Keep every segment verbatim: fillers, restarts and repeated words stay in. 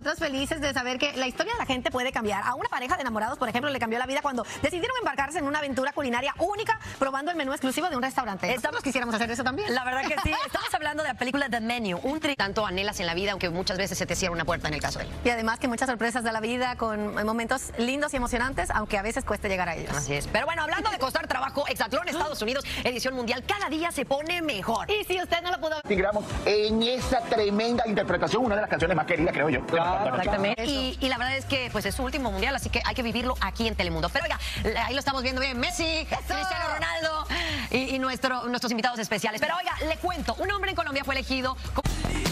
Nosotros felices de saber que la historia de la gente puede cambiar. A una pareja de enamorados, por ejemplo, le cambió la vida cuando decidieron embarcarse en una aventura culinaria única probando el menú exclusivo de un restaurante. Nosotros quisiéramos hacer eso también. La verdad que sí. Estamos hablando de la película The Menu, un tri tanto anhelas en la vida, aunque muchas veces se te cierra una puerta en el caso de él. Y además que muchas sorpresas de la vida con momentos lindos y emocionantes, aunque a veces cueste llegar a ellos. Así es. Pero bueno, hablando de costar trabajo, Hexatlón Estados Unidos, edición mundial, cada día se pone mejor. Y si usted no lo pudo ver, Tigramos en esa tremenda interpretación, una de las canciones más queridas, creo yo. Claro, exactamente. Y, y la verdad es que pues es su último mundial, así que hay que vivirlo aquí en Telemundo. Pero oiga, ahí lo estamos viendo bien, Messi, Cristiano Ronaldo y, y nuestro, nuestros invitados especiales. Pero oiga, le cuento, un hombre en Colombia fue elegido como...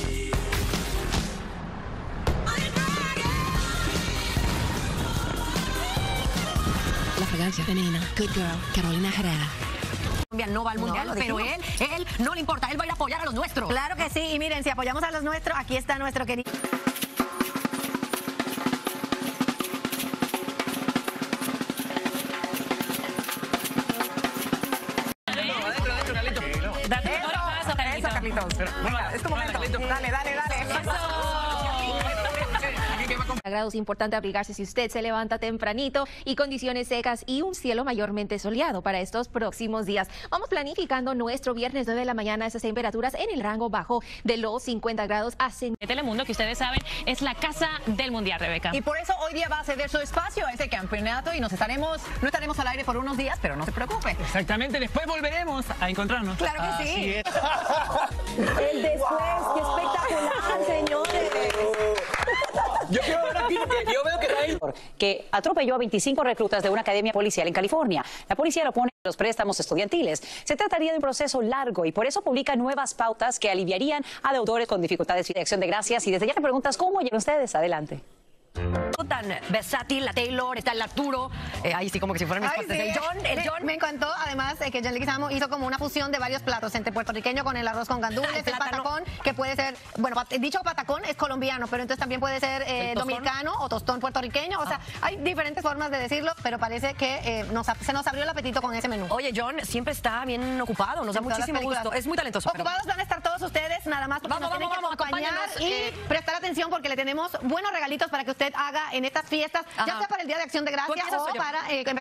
La fragancia femenina Good Girl, Carolina Herrera. Colombia no va al mundial, No, lo pero dijimos. él, él no le importa, él va a ir a apoyar a los nuestros. claro que sí. Y miren, si apoyamos a los nuestros, aquí está nuestro querido... Dale, Eso, Carlitos. Venga, es tu momento. Dale, dale, dale. Grados, importante abrigarse si usted se levanta tempranito, y condiciones secas y un cielo mayormente soleado para estos próximos días. Vamos planificando nuestro viernes nueve de la mañana, esas temperaturas en el rango bajo de los cincuenta grados. Hacen Telemundo, que ustedes saben, es la casa del mundial, Rebeca. Y por eso hoy día va a ceder su espacio a ese campeonato y nos estaremos, no estaremos al aire por unos días, pero no se preocupe. Exactamente, después volveremos a encontrarnos. Claro que sí. Así es. El después, qué espectacular, señores. Yo quiero ver aquí, porque yo veo que está ahí. Que atropelló a veinticinco reclutas de una academia policial en California. La policía lo pone en los préstamos estudiantiles. Se trataría de un proceso largo y por eso publica nuevas pautas que aliviarían a deudores con dificultades de acción de gracias. Y desde ya te preguntas cómo oyen ustedes. Adelante. Tan versátil, la Taylor, está el Arturo, eh, ahí sí como que si fueran mis Ay, partes. sí. El John, el me, John. me encantó además eh, que John Leguizamo hizo como una fusión de varios platos, entre puertorriqueño con el arroz con gandules, El el, plátano. patacón, que puede ser, bueno, pat- dicho patacón es colombiano, pero entonces también puede ser eh, ¿El tostón? dominicano o tostón puertorriqueño. O sea, hay diferentes formas de decirlo, pero parece que eh, nos, se nos abrió el apetito con ese menú. Oye, John siempre está bien ocupado, nos da En todas las muchísimo películas. gusto. Es muy talentoso. pero- Ocupados van a estar todos ustedes, nada más porque Vamos, nos vamos, tienen vamos, que acompañar acompáñanos, y eh. prestar atención porque le tenemos buenos regalitos para que usted haga en estas fiestas, Ajá. ya sea para el Día de Acción de ¿Tú Gracias empiezas o o yo? para... eh,